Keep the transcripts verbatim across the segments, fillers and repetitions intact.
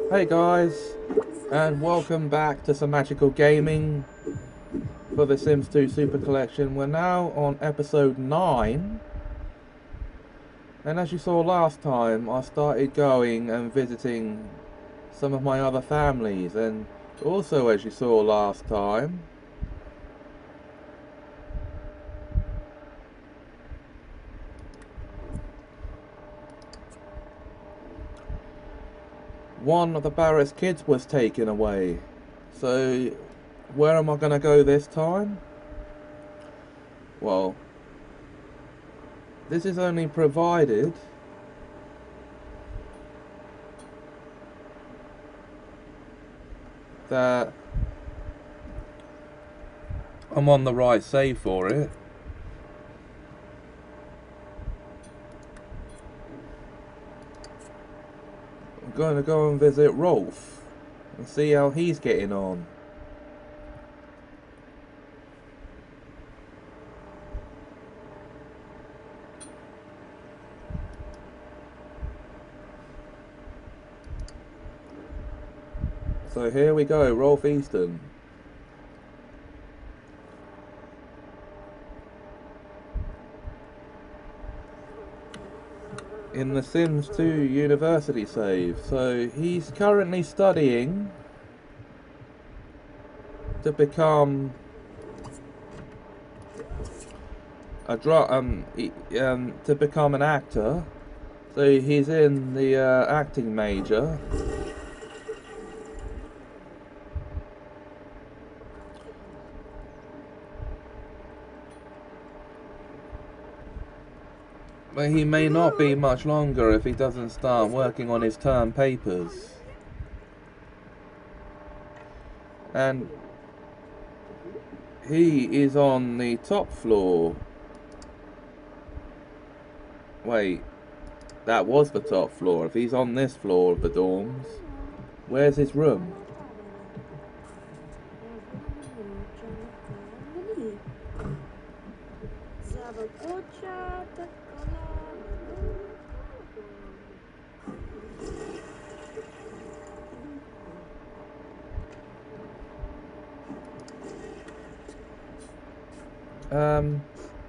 Hey guys, and welcome back to Semajical Gaming for the Sims two Super Collection. We're now on episode nine, and as you saw last time, I started going and visiting some of my other families, and also as you saw last time, one of the Barrett's kids was taken away. So, where am I going to go this time? Well, this is only provided that I'm on the right save for it. I'm going to go and visit Rolf and see how he's getting on. So here we go, Rolf Eastern. In the Sims two University save. So he's currently studying to become a dra um, um to become an actor. So he's in the uh, acting major. But he may not be much longer if he doesn't start working on his term papers. And he is on the top floor. Wait, that was the top floor. If he's on this floor of the dorms, where's his room? Um.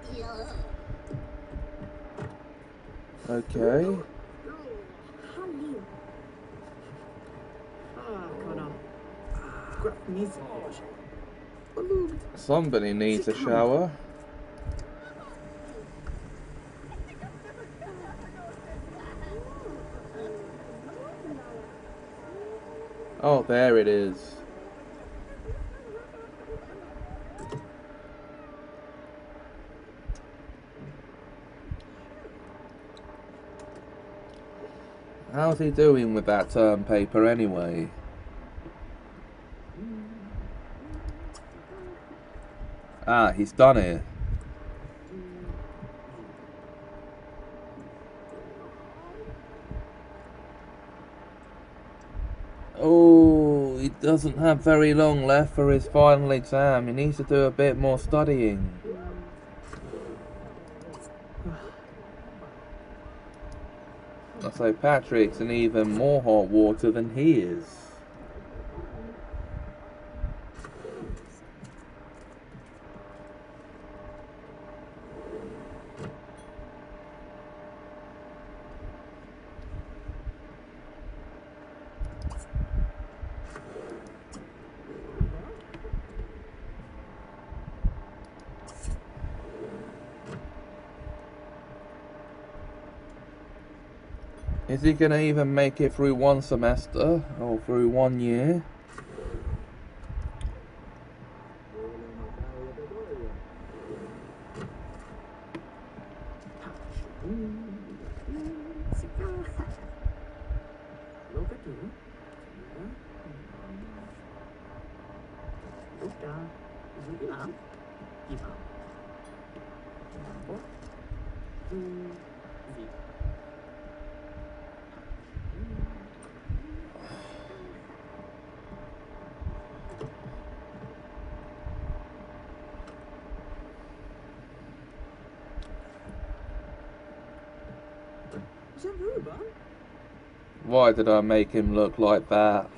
Okay. Somebody needs a shower. Oh, there it is. How's he doing with that term paper anyway? Ah, he's done it. Oh, he doesn't have very long left for his final exam. He needs to do a bit more studying. So Patrick's in even more hot water than he is. Is he gonna even make it through one semester or through one year? Why did I make him look like that?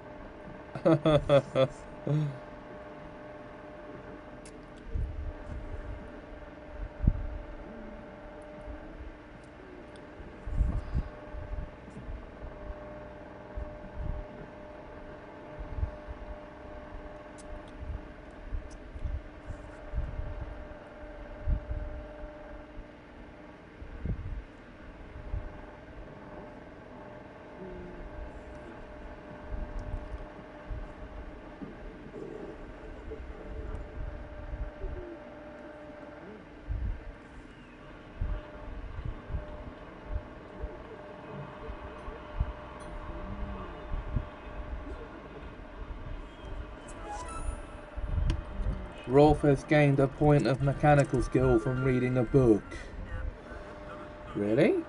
Rolf has gained a point of mechanical skill from reading a book. Really?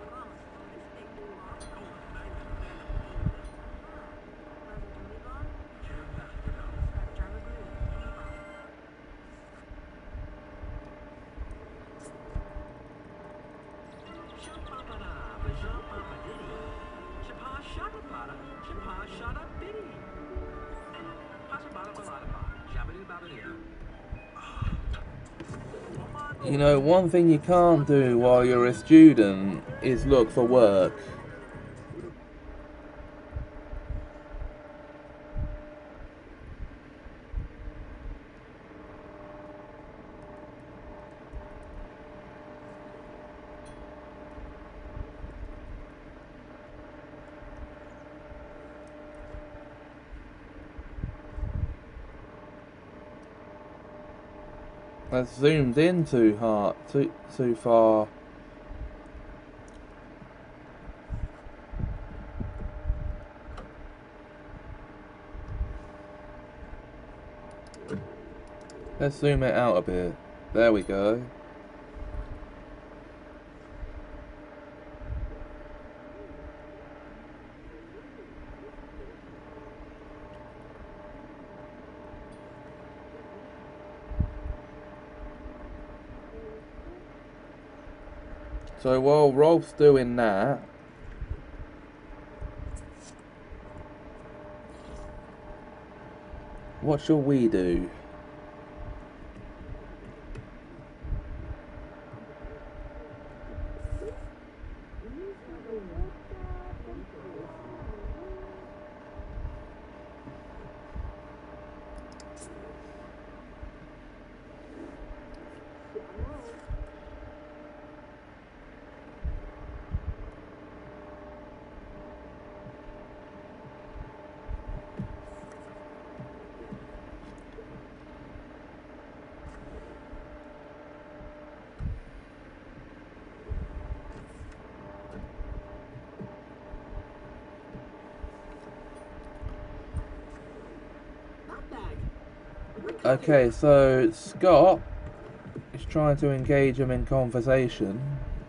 You know, one thing you can't do while you're a student is look for work. That's zoomed in too hard, too too far. Let's zoom it out a bit. There we go. So while Rolf's doing that, what shall we do? Okay, so Scott is trying to engage him in conversation.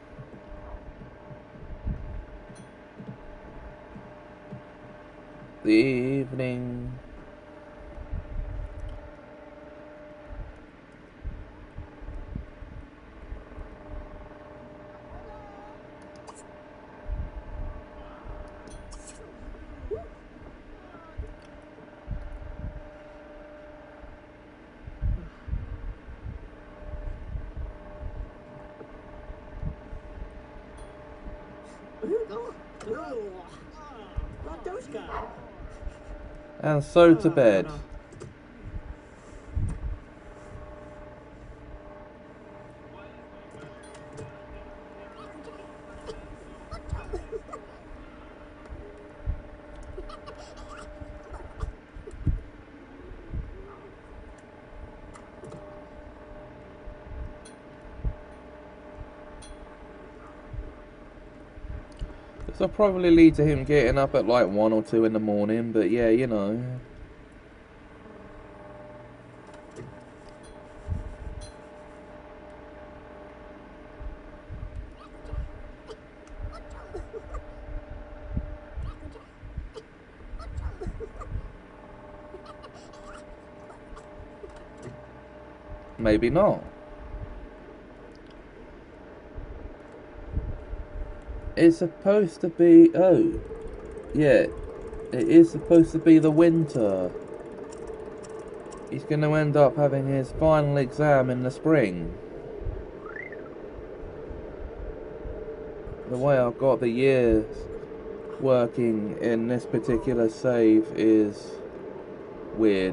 The evening. And so to bed. This will probably lead to him getting up at like one or two in the morning, but yeah, you know. Maybe not. It's supposed to be... oh. Yeah, it is supposed to be the winter. He's going to end up having his final exam in the spring. The way I've got the years working in this particular save is weird.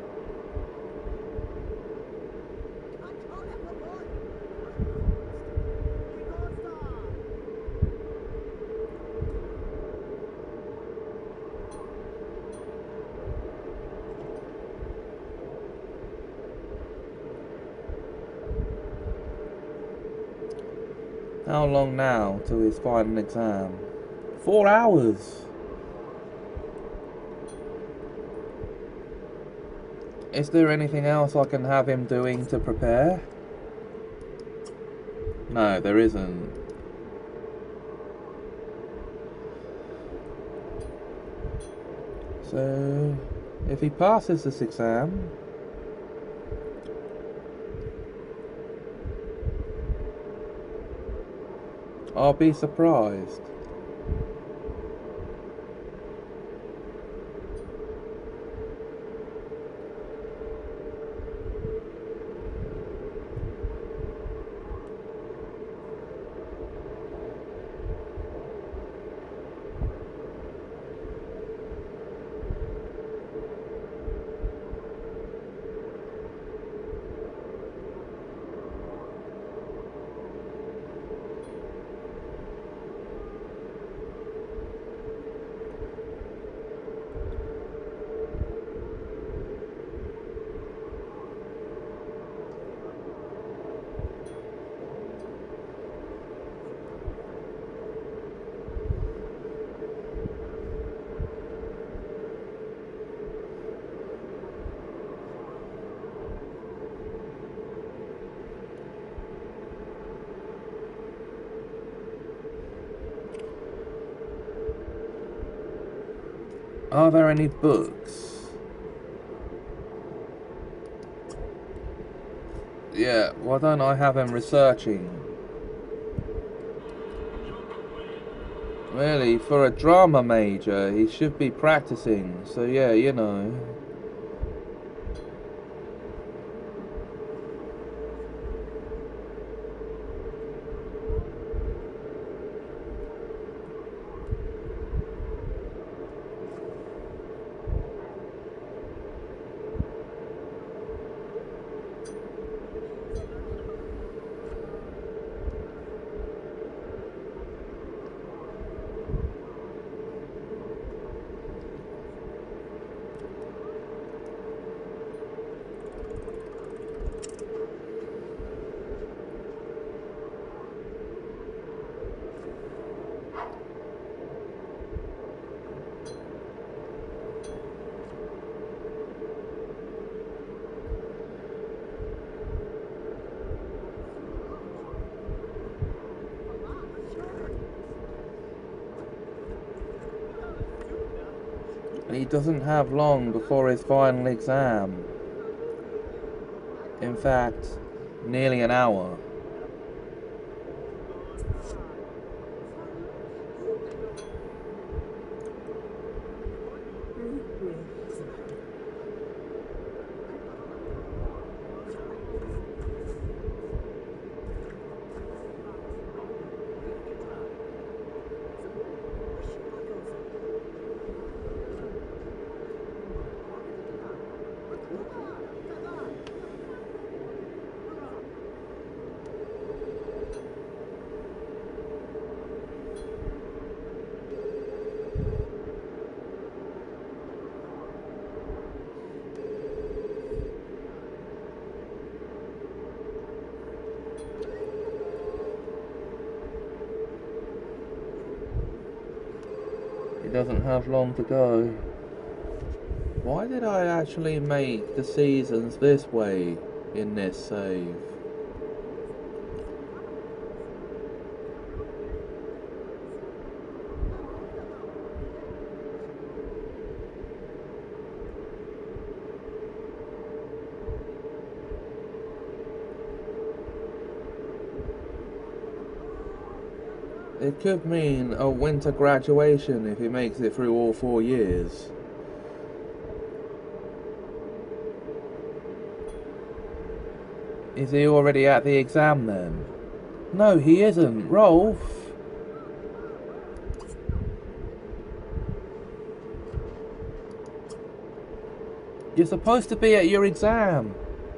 How long now till his final exam? Four hours! Is there anything else I can have him doing to prepare? No, there isn't. So, if he passes this exam, I'll be surprised. Are there any books? Yeah, why don't I have him researching? Really, for a drama major, he should be practicing, so yeah, you know. He doesn't have long before his final exam. In fact, nearly an hour. He doesn't have long to go. Why did I actually make the seasons this way in this save? It could mean a winter graduation if he makes it through all four years. Is he already at the exam then? No, he isn't. Rolf! You're supposed to be at your exam.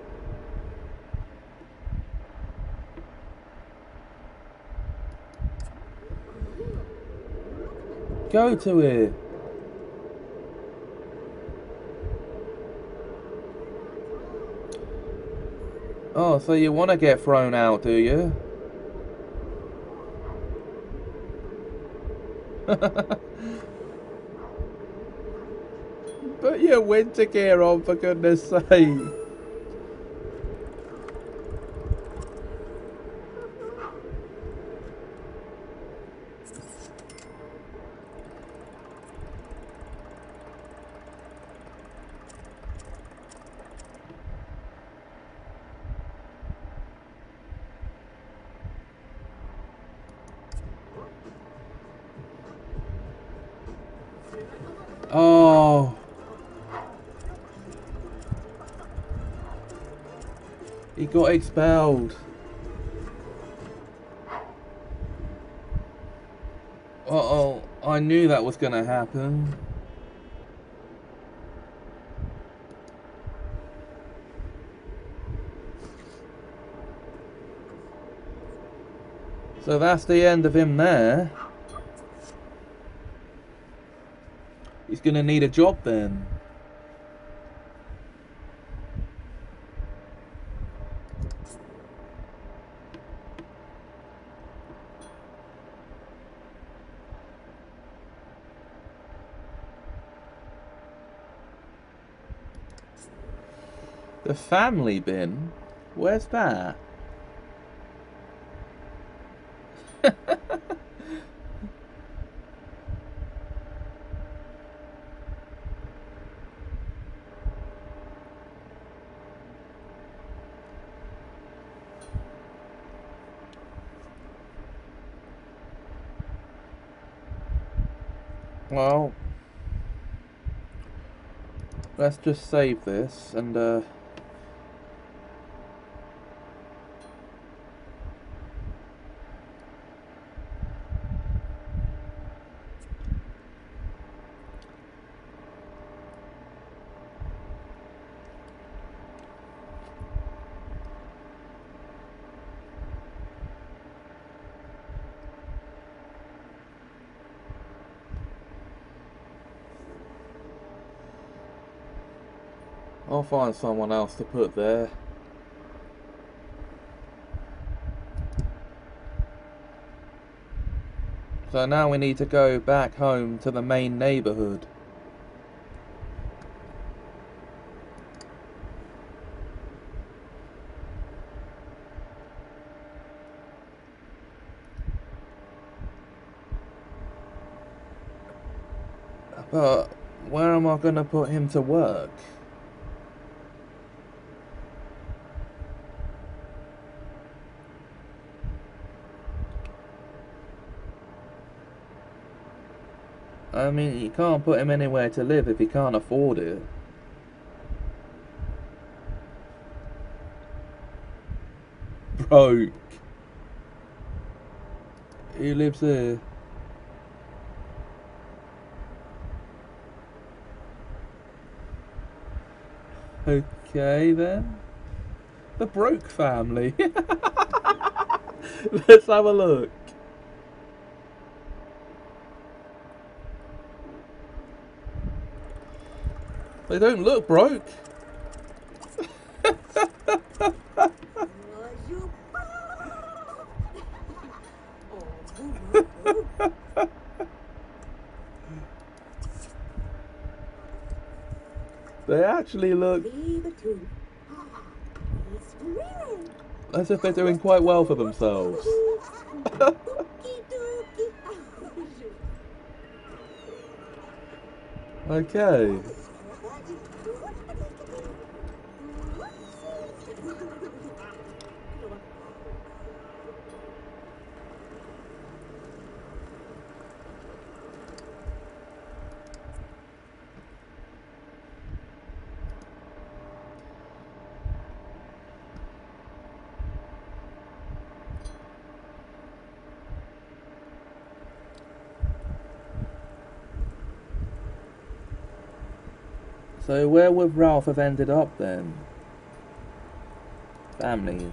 Go to it. Oh, so you want to get thrown out, do you? Put your winter gear on, for goodness sake. Oh. He got expelled. Uh-oh, I knew that was gonna happen. So that's the end of him there. He's gonna need a job then. The family bin? Where's that? Well, let's just save this and uh I'll find someone else to put there. So now we need to go back home to the main neighborhood. But where am I going to put him to work? I mean, you can't put him anywhere to live if he can't afford it. Broke. He lives here. Okay then. The broke family. Let's have a look. They don't look broke. They actually look as if they're doing quite well for themselves. Okay. So where would Ralph have ended up then? Families.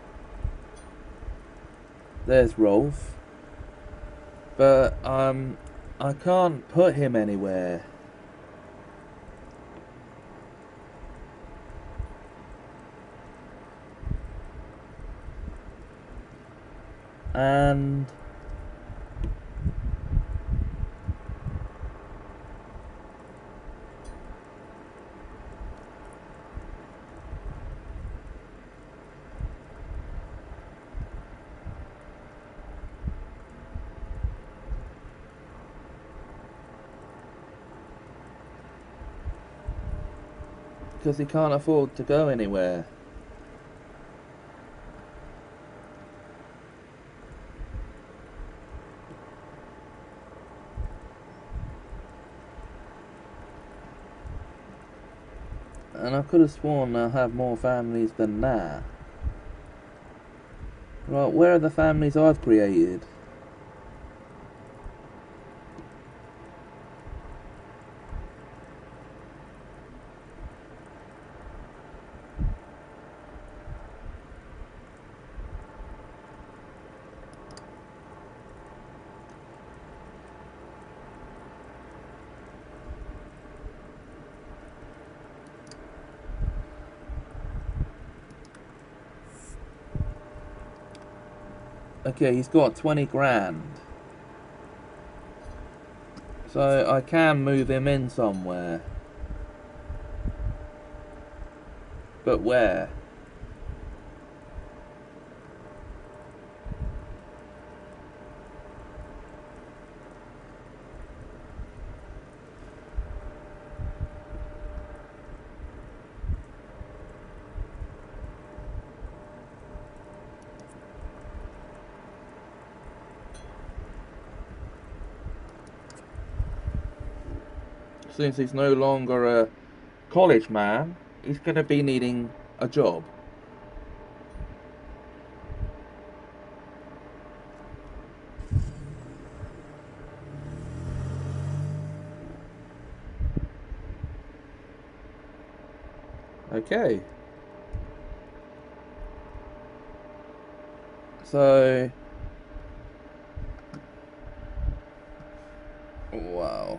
There's Rolf. But, um, I can't put him anywhere. And... because he can't afford to go anywhere. And I could have sworn I have more families than that. Right, where are the families I've created? Okay, he's got twenty grand. So I can move him in somewhere. But where? Since he's no longer a college man, he's going to be needing a job. Okay. So... Wow.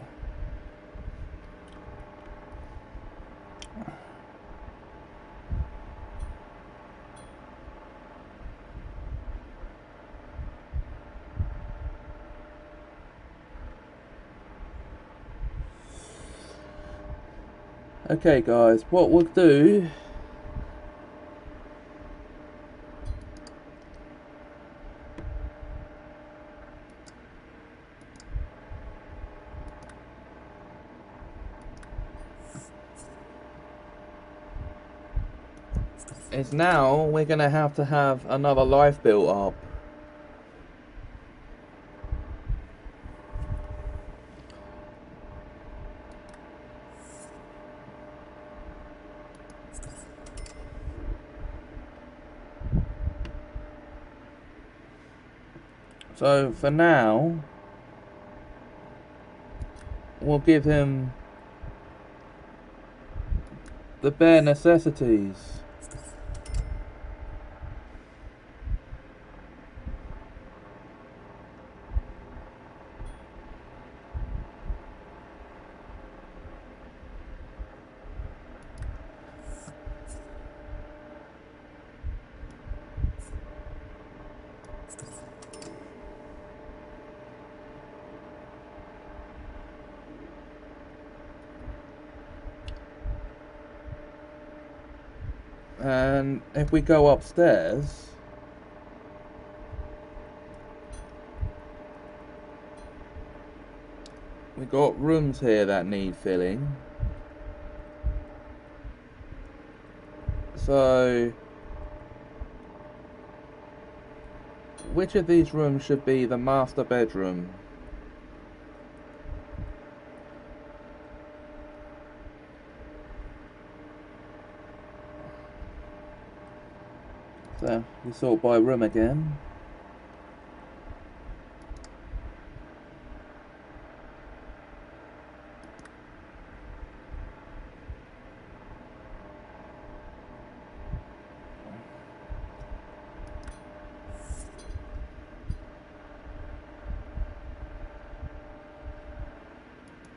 Okay guys, what we'll do... is now we're going to have to have another life built up. So for now, we'll give him the bare necessities. And if we go upstairs, we got rooms here that need filling. So, which of these rooms should be the master bedroom? So, we sort by room again.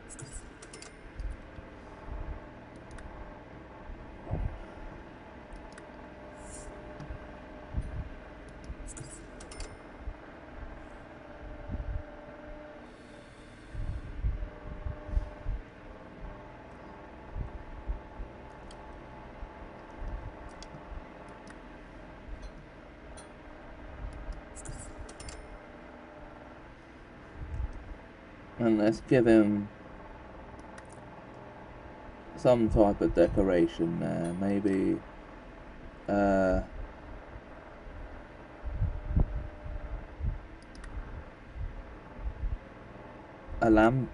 And let's give him some type of decoration there. Maybe uh, a lamp.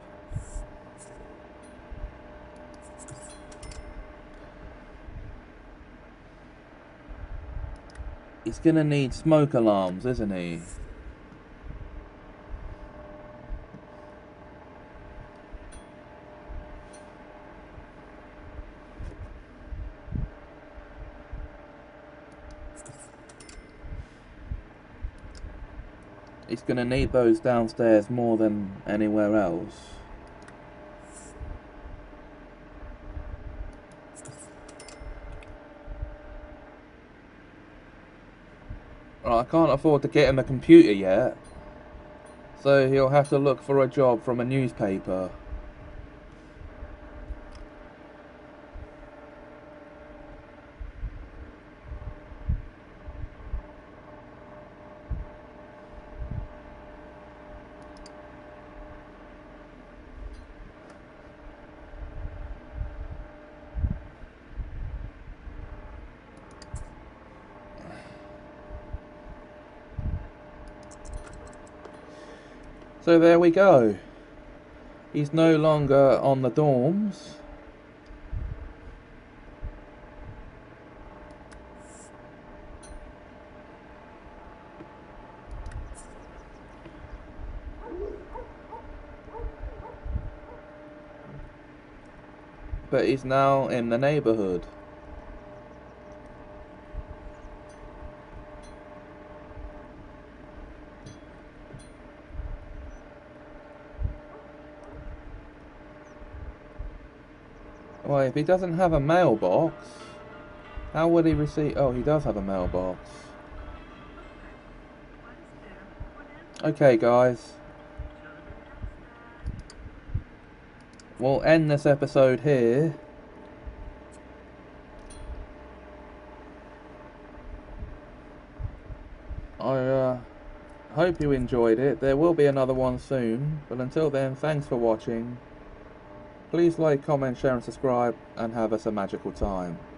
He's gonna need smoke alarms, isn't he? He's going to need those downstairs more than anywhere else. Well, I can't afford to get him a computer yet, so he'll have to look for a job from a newspaper. So there we go. He's no longer on the dorms. But he's now in the neighborhood. Well, if he doesn't have a mailbox, how would he receive... Oh, he does have a mailbox. Okay, guys. We'll end this episode here. I uh, hope you enjoyed it. There will be another one soon. But until then, thanks for watching. Please like, comment, share and subscribe, and have us a magical time.